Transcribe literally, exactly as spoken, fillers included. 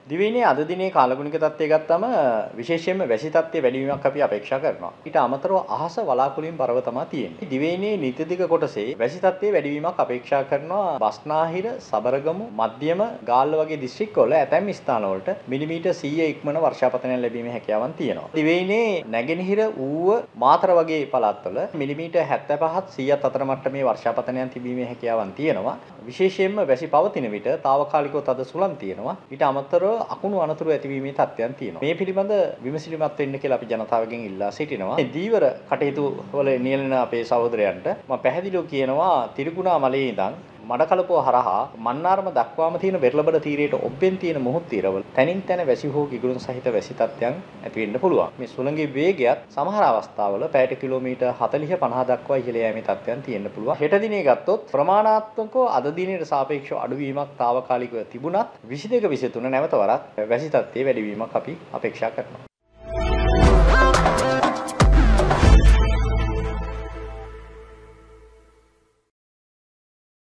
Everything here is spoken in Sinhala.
දිවයිනේ අද දිනේ කාලගුණික තත්ත්වය ගත්තම විශේෂයෙන්ම වැසි තත්ත්වයේ වැඩිවීමක් අපි අපේක්ෂා කරනවා. ඊට අමතරව අහස වලාකුළුමින් බරව තමයි තියෙන්නේ. දිවයිනේ නිතිදිග කොටසේ වැසි තත්ත්වයේ වැඩිවීමක් අපේක්ෂා කරනවා. බස්නාහිර, සබරගමු, මධ්‍යම, ගාල්ල වගේ දිස්ත්‍රික්කවල ඇතැම් ස්ථානවලට මිලිමීටර් සීය ඉක්මන වර්ෂාපතනයක් ලැබීමේ හැකියාවක් තියෙනවා. දිවයිනේ නැගෙනහිර ඌව මාතර වගේ පළාත්වල මිලිමීටර් හැත්තෑපහත් සීයත් අතර මට්ටමේ වර්ෂාපතනයක් තිබීමේ හැකියාවක් තියෙනවා. විශේෂයෙන්ම වැසි පවතින විට තාවකාලිකව තද සුළං තියෙනවා. ඊට අමතරව අකුණු අනතුරු ඇතිවීමේ තත්ත්වයන් තියෙනවා. මේ පිළිබඳ විමසිලිමත් වෙන්න කියලා අපි ජනතාවගෙන් ඉල්ලා සිටිනවා. මේ දීවර කටයුතු වල නියැලෙන අපේ සහෝදරයන්ට මම පැහැදිලිව කියනවා තිරිකුණාමලේ ඉඳන් මඩකලපුව හරහා මන්නාරම දක්වාම තියෙන වෙරළබඩ තීරයට ඔබ්බෙන් තියෙන මොහොත් තීරවල තනින් තන වැසි හෝ ගිගුරුන් සහිත වැසි තත්ත්වයන් ඇති වෙන්න පුළුවන්. මේ සුළඟේ වේගයත් සමහර අවස්ථාවල පැයට කිලෝමීටර් හතළිහ පනහ දක්වා ඉහළ යෑමේ තත්ත්වයන් තියෙන්න පුළුවන්. හෙට දිනේ ගත්තොත් ප්‍රමාණාත්මකව අද දිනේට සාපේක්ෂව අඩුවීමක් తాවකාලිකව තිබුණත් විසි දෙක විසි තුන නැවත වරක් වැසි තත්ත්වයේ වැඩිවීමක් අපි අපේක්ෂා කරනවා.